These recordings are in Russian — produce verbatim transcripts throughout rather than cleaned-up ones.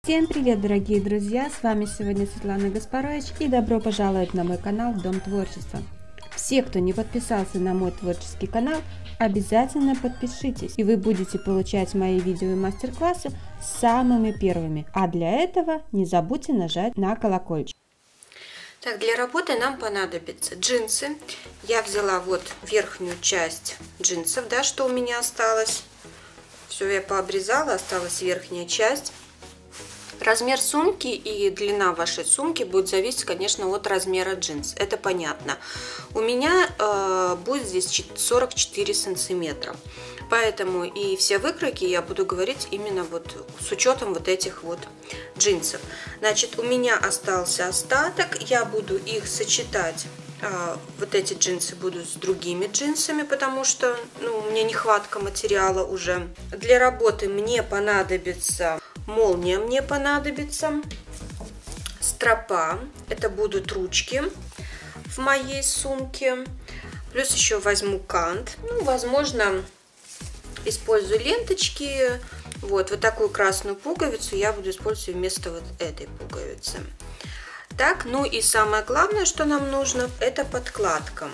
Всем привет, дорогие друзья! С вами сегодня Светлана Гаспарович и добро пожаловать на мой канал Дом творчества. Все, кто не подписался на мой творческий канал, обязательно подпишитесь, и вы будете получать мои видео и мастер-классы самыми первыми. А для этого не забудьте нажать на колокольчик. Так, для работы нам понадобятся джинсы. Я взяла вот верхнюю часть джинсов, да, что у меня осталось. Все я пообрезала, осталась верхняя часть. Размер сумки и длина вашей сумки будет зависеть, конечно, от размера джинс. Это понятно. У меня э, будет здесь сорок четыре сантиметра. Поэтому и все выкройки я буду говорить именно вот с учетом вот этих вот джинсов. Значит, у меня остался остаток. Я буду их сочетать. Э, вот эти джинсы буду с другими джинсами, потому что ну, у меня нехватка материала уже. Для работы мне понадобится... Молния мне понадобится, стропа, это будут ручки в моей сумке, плюс еще возьму кант, ну, возможно, использую ленточки, вот, вот такую красную пуговицу я буду использовать вместо вот этой пуговицы. Так, ну и самое главное, что нам нужно, это подкладка.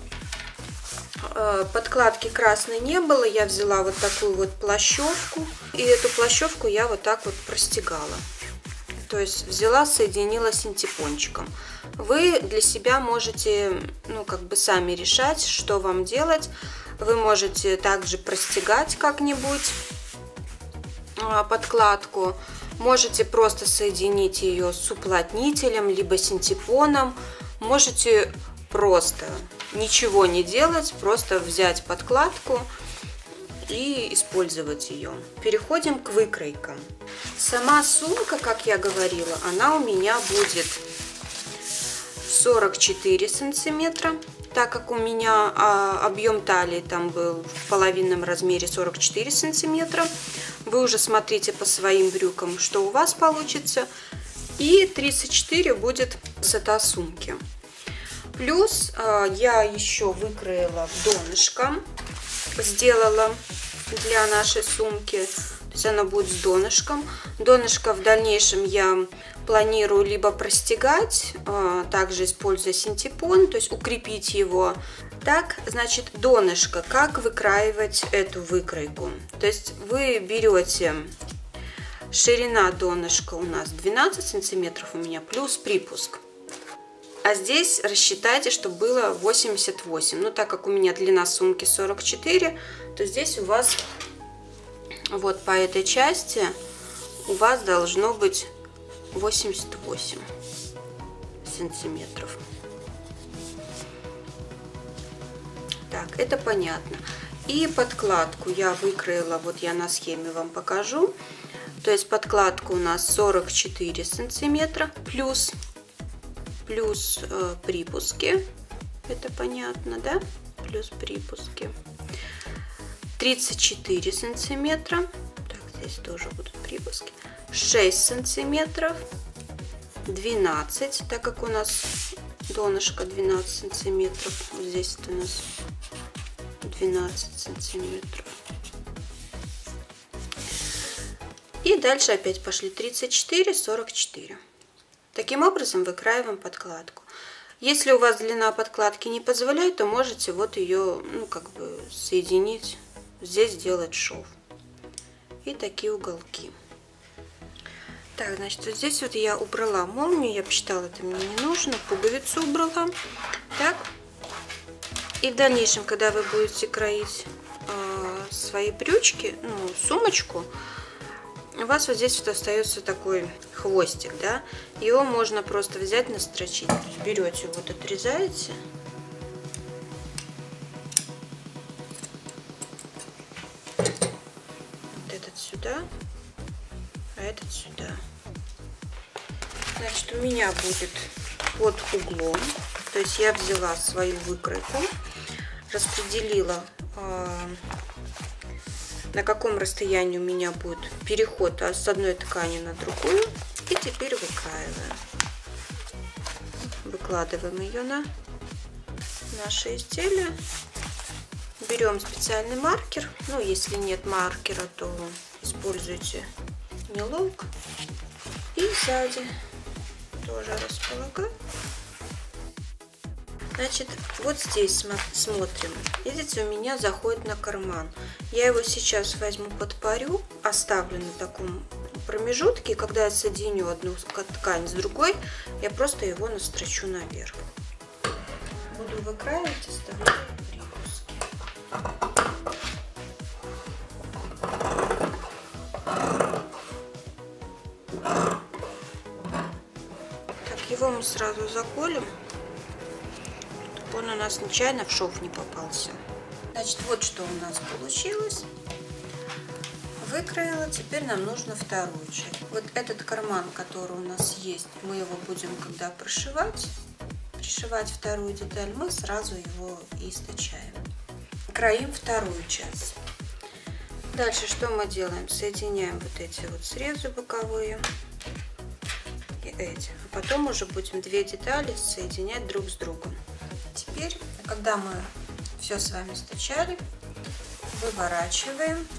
Подкладки красной не было, я взяла вот такую вот плащевку, и эту плащевку я вот так вот простегала. То есть взяла, соединила синтепончиком. Вы для себя можете, ну, как бы сами решать, что вам делать. Вы можете также простегать как-нибудь подкладку. Можете просто соединить ее с уплотнителем, либо синтепоном. Можете просто ничего не делать, просто взять подкладку и использовать ее. Переходим к выкройкам. Сама сумка, как я говорила, она у меня будет сорок четыре сантиметра, так как у меня а, объем талии там был в половинном размере сорок четыре сантиметра. Вы уже смотрите по своим брюкам, что у вас получится. И тридцать четыре будет высота сумки. Плюс э, я еще выкроила донышко, сделала для нашей сумки, то есть она будет с донышком. Донышко в дальнейшем я планирую либо простегать, э, также используя синтепон, то есть укрепить его. Так, значит, донышко, как выкраивать эту выкройку? То есть вы берете, ширина донышка у нас двенадцать сантиметров у меня, плюс припуск. А здесь рассчитайте, чтобы было восемьдесят восемь. Ну, так как у меня длина сумки сорок четыре, то здесь у вас вот по этой части у вас должно быть восемьдесят восемь сантиметров. Так, это понятно. И подкладку я выкроила, вот я на схеме вам покажу. То есть подкладка у нас сорок четыре сантиметра плюс... плюс э, припуски, это понятно, да, плюс припуски, тридцать четыре сантиметра, так, здесь тоже будут припуски, шесть сантиметров, двенадцать, так как у нас донышко двенадцать сантиметров, вот здесь у нас двенадцать сантиметров. И дальше опять пошли тридцать четыре, сорок четыре. Таким образом выкраиваем подкладку. Если у вас длина подкладки не позволяет, то можете вот ее, ну, как бы соединить, здесь сделать шов. И такие уголки. Так, значит, вот здесь вот я убрала молнию, я посчитала, это мне не нужно, пуговицу убрала. Так. И в дальнейшем, когда вы будете кроить э, свои брючки, ну, сумочку, у вас вот здесь вот остается такой хвостик, да, его можно просто взять, настрочить. Берете, вот отрезаете, вот этот сюда, а этот сюда. Значит, у меня будет под углом, то есть я взяла свою выкройку, распределила, на каком расстоянии у меня будет переход с одной ткани на другую. И теперь выкраиваем. Выкладываем ее на наше изделие. Берем специальный маркер. Ну, если нет маркера, то используйте мелок. И сзади тоже располагаю. Значит, вот здесь смотрим. Видите, у меня заходит на карман. Я его сейчас возьму, подпарю, оставлю на таком промежутке. Когда я соединю одну ткань с другой, я просто его настрочу наверх. Буду выкраивать, оставляю припуски. Так, его мы сразу заколем. Он у нас нечаянно в шов не попался. Значит, вот что у нас получилось. Выкроила. Теперь нам нужно вторую часть. Вот этот карман, который у нас есть, мы его будем, когда прошивать, пришивать вторую деталь, мы сразу его и источаем. Кроим вторую часть. Дальше что мы делаем? Соединяем вот эти вот срезы боковые и эти. А потом уже будем две детали соединять друг с другом. Теперь, когда мы все с вами стачали, выворачиваем,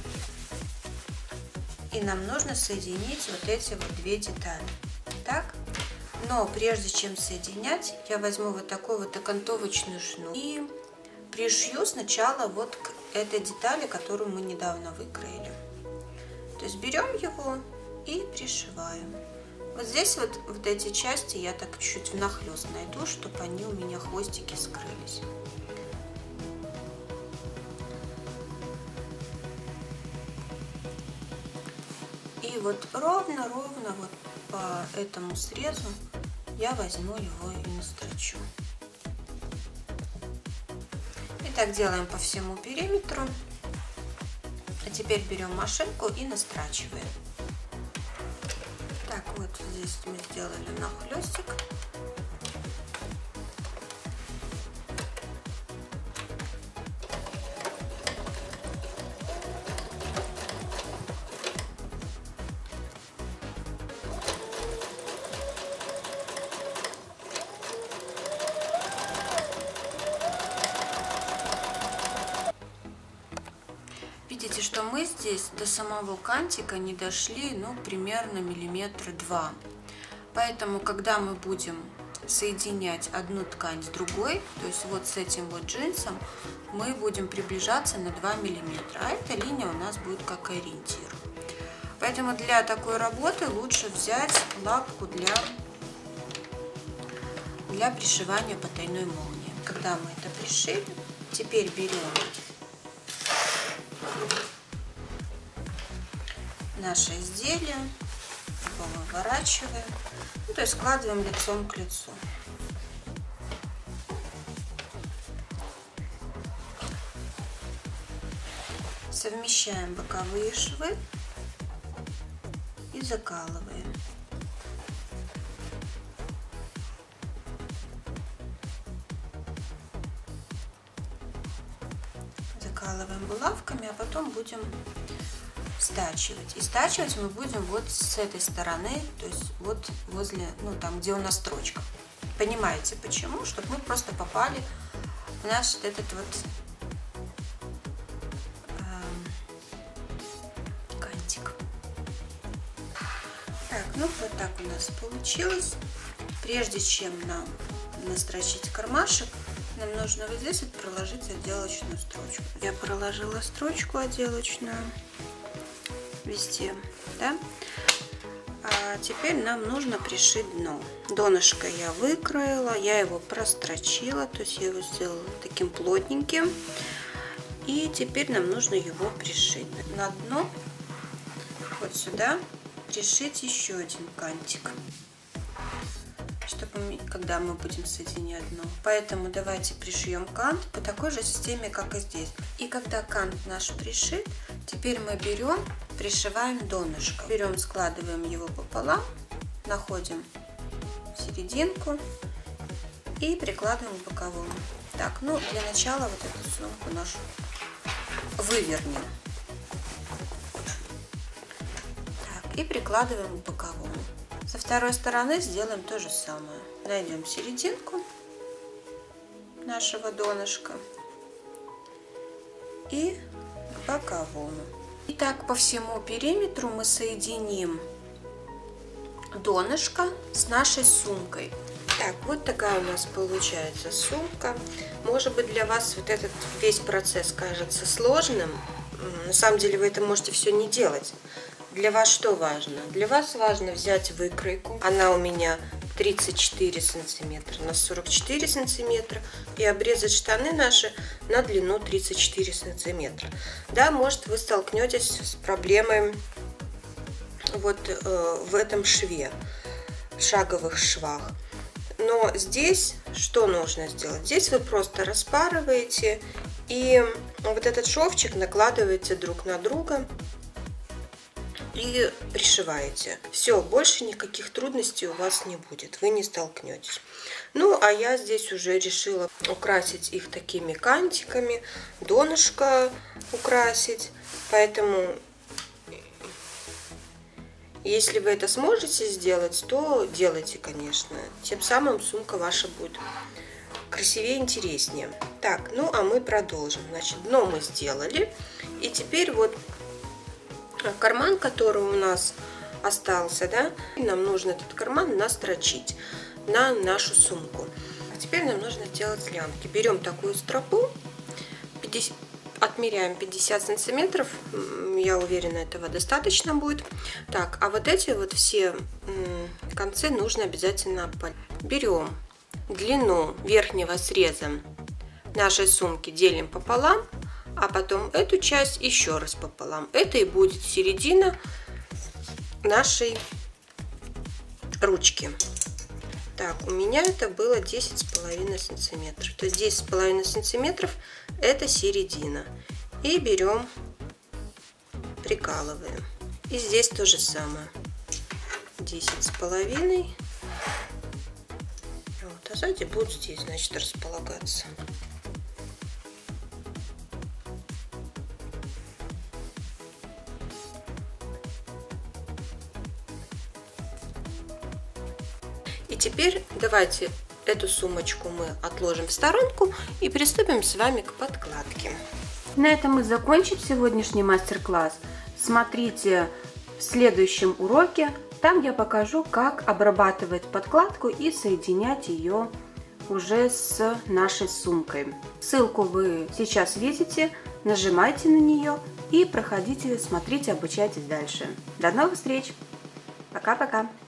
и нам нужно соединить вот эти вот две детали. Так? Но прежде чем соединять, я возьму вот такой вот окантовочный шнур и пришью сначала вот к этой детали, которую мы недавно выкроили. То есть берем его и пришиваем. Вот здесь вот, вот эти части я так чуть внахлёст найду, чтобы они у меня хвостики скрылись. И вот ровно-ровно вот по этому срезу я возьму его и настрочу. И так делаем по всему периметру. А теперь берем машинку и настрачиваем. Так, вот здесь мы сделали нахлёстик. Видите, что мы здесь до самого кантика не дошли, ну, примерно миллиметра два. Поэтому, когда мы будем соединять одну ткань с другой, то есть вот с этим вот джинсом, мы будем приближаться на два миллиметра, а эта линия у нас будет как ориентир. Поэтому для такой работы лучше взять лапку для, для пришивания потайной молнии. Когда мы это пришили, теперь берем наше изделие, его выворачиваем, ну, то есть складываем лицом к лицу. Совмещаем боковые швы и закалываем. Закалываем булавками, а потом будем стачивать. И стачивать мы будем вот с этой стороны, то есть вот возле, ну там, где у нас строчка. Понимаете почему? Чтобы мы просто попали в наш вот этот вот э, кантик. Так, ну вот так у нас получилось. Прежде чем нам настрочить кармашек, нам нужно вот здесь вот проложить отделочную строчку. Я проложила строчку отделочную везде, да? А теперь нам нужно пришить дно. Донышко я выкроила, я его прострочила, то есть я его сделала таким плотненьким. И теперь нам нужно его пришить. На дно, вот сюда, пришить еще один кантик, чтобы мы, когда мы будем соединять дно. Поэтому давайте пришьем кант по такой же системе, как и здесь. И когда кант наш пришит, теперь мы берем, пришиваем донышко. Берем, складываем его пополам, находим серединку и прикладываем к боковому. Так, ну для начала вот эту сумку нашу вывернем. Так, и прикладываем к боковому. Со второй стороны сделаем то же самое. Найдем серединку нашего донышка и к боковому. И так по всему периметру мы соединим донышко с нашей сумкой. Так, вот такая у нас получается сумка. Может быть, для вас вот этот весь процесс кажется сложным. На самом деле вы это можете все не делать. Для вас что важно? Для вас важно взять выкройку. Она у меня тридцать четыре сантиметра на сорок четыре сантиметра. И обрезать штаны наши на длину тридцать четыре сантиметра. Да, может, вы столкнетесь с проблемой вот э, в этом шве, в шаговых швах. Но здесь что нужно сделать? Здесь вы просто распарываете и вот этот шовчик накладываете друг на друга и пришиваете. Все, больше никаких трудностей у вас не будет, вы не столкнетесь. Ну, а я здесь уже решила украсить их такими кантиками, донышко украсить, поэтому если вы это сможете сделать, то делайте, конечно. Тем самым сумка ваша будет красивее, интереснее. Так, ну а мы продолжим. Значит, дно мы сделали. И теперь вот карман, который у нас остался, да, нам нужно этот карман настрочить на нашу сумку. А теперь нам нужно сделать лямки. Берем такую стропу, пятьдесят, отмеряем пятьдесят сантиметров, я уверена, этого достаточно будет. Так, а вот эти вот все концы нужно обязательно опалить. Берем длину верхнего среза нашей сумки, делим пополам, а потом эту часть еще раз пополам. Это и будет середина нашей ручки. Так, у меня это было десять с половиной сантиметров. То есть десять с половиной сантиметров это середина. И берем, прикалываем. И здесь то же самое. десять с половиной. Вот, а сзади будет здесь, значит, располагаться. И теперь давайте эту сумочку мы отложим в сторонку и приступим с вами к подкладке. На этом мы закончим сегодняшний мастер-класс. Смотрите в следующем уроке. Там я покажу, как обрабатывать подкладку и соединять ее уже с нашей сумкой. Ссылку вы сейчас видите. Нажимайте на нее и проходите, смотрите, обучайтесь дальше. До новых встреч. Пока-пока.